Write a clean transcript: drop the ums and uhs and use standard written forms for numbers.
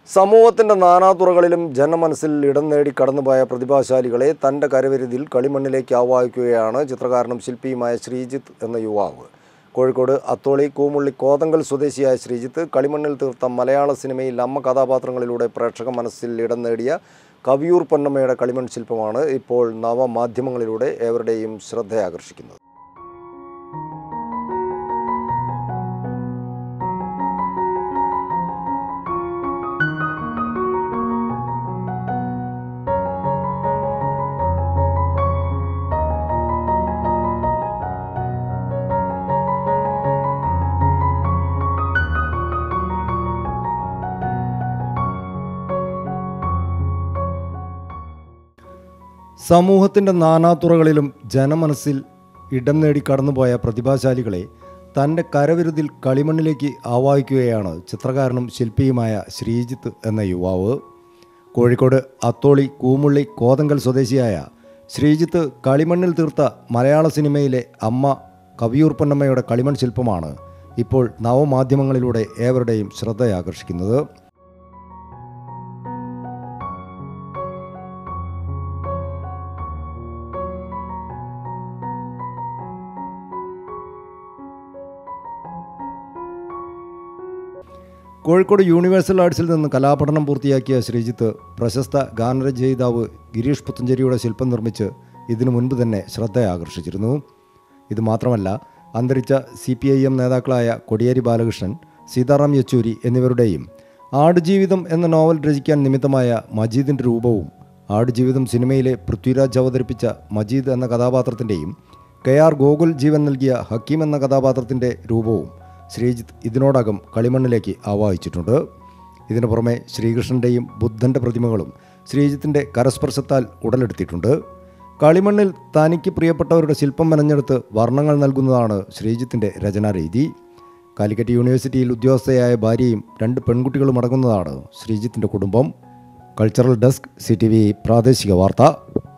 സമൂഹത്തിൻ്റെ നാനാതുറകളിലും ജനമനസ്സിൽ ഇടം നേടി കടന്നുപോയ പ്രതിഭാശാലികളെ തൻ്റെ കരവിരുതിൽ കളിമണ്ണിലേക്ക് ആവാഹിക്കുകയാണ് ചിത്രകാരനും ശില്പിയുമായ ശ്രീജിത്ത് എന്ന യുവാവ്. കോഴിക്കോട് അത്തോളി കൂമുള്ളി കോതങ്കൽ സ്വദേശിയായ ശ്രീജിത്ത് കളിമണ്ണിൽ തീർത്ത മലയാള സിനിമയിൽ അമ്മ കഥാപാത്രങ്ങളിലൂടെ പ്രേക്ഷക മനസ്സിൽ ഇടം നേടിയ കവിയൂർ പൊന്നമ്മയുടെ കളിമൺ ശില്പമാണ് ഇപ്പോൾ നവമാധ്യമങ്ങളിലൂടെ ഏവരുടെയും ശ്രദ്ധയാകർഷിക്കുന്നത്. സമൂഹത്തിൻ്റെ നാനാതുറകളിലും ജനമനസ്സിൽ ഇടം നേടി കടന്നുപോയ പ്രതിഭാശാലികളെ തൻ്റെ കരവിരുതിൽ കളിമണ്ണിലേക്ക് ആവാഹിക്കുകയാണ് ചിത്രകാരനും ശില്പിയുമായ ശ്രീജിത്ത് എന്ന യുവാവ്. കോഴിക്കോട് അത്തോളി കൂമുള്ളി കോതങ്കൽ സ്വദേശിയായ ശ്രീജിത്ത് കളിമണ്ണിൽ തീർത്ത മലയാള സിനിമയിലെ അമ്മ കവിയൂർ പൊന്നമ്മയുടെ കളിമൺ ശില്പമാണ് ഇപ്പോൾ നവമാധ്യമങ്ങളിലൂടെ ഏവരുടെയും ശ്രദ്ധയാകർഷിക്കുന്നത്. കോഴിക്കോട് യൂണിവേഴ്സൽ ആർട്സിൽ നിന്ന് കലാപഠനം പൂർത്തിയാക്കിയ ശ്രീജിത്ത് പ്രശസ്ത ഗാനരചയിതാവ് ഗിരീഷ് പുത്തഞ്ചേരിയുടെ ശില്പം നിർമ്മിച്ച് ഇതിനു മുൻപ് തന്നെ ശ്രദ്ധയാകർഷിച്ചിരുന്നു. ഇതുമാത്രമല്ല, അന്തരിച്ച CPIM നേതാക്കളായ കൊടിയേരി ബാലകൃഷ്ണൻ, സീതാറാം യെച്ചൂരി എന്നിവരുടെയും ആടുജീവിതം എന്ന നോവൽ രചിക്കാൻ നിമിത്തമായ മജീദിൻ്റെ രൂപവും ആടുജീവിതം സിനിമയിലെ പൃഥ്വിരാജ് അവതരിപ്പിച്ച മജീദ് എന്ന കഥാപാത്രത്തിൻ്റെയും KR ഗോകുൽ ജീവൻ നൽകിയ ഹക്കീം എന്ന കഥാപാത്രത്തിൻ്റെ രൂപവും ശ്രീജിത്ത് ഇതിനോടകം കളിമണ്ണിലേക്ക് ആവാഹിച്ചിട്ടുണ്ട്. ഇതിനു പുറമെ ശ്രീകൃഷ്ണൻ്റെയും ബുദ്ധൻ്റെ പ്രതിമകളും ശ്രീജിത്തിൻ്റെ കരസ്പർശത്താൽ ഉടലെടുത്തിട്ടുണ്ട്. കളിമണ്ണിൽ തനിക്ക് പ്രിയപ്പെട്ടവരുടെ ശില്പം മെനഞ്ഞെടുത്ത് വർണ്ണങ്ങൾ നൽകുന്നതാണ് ശ്രീജിത്തിൻ്റെ രചനാരീതി. കാലിക്കറ്റ് യൂണിവേഴ്സിറ്റിയിൽ ഉദ്യോഗസ്ഥയായ ഭാര്യയും 2 പെൺകുട്ടികളും അടങ്ങുന്നതാണ് ശ്രീജിത്തിൻ്റെ കുടുംബം. കൾച്ചറൽ ഡെസ്ക് CTV പ്രാദേശിക വാർത്ത.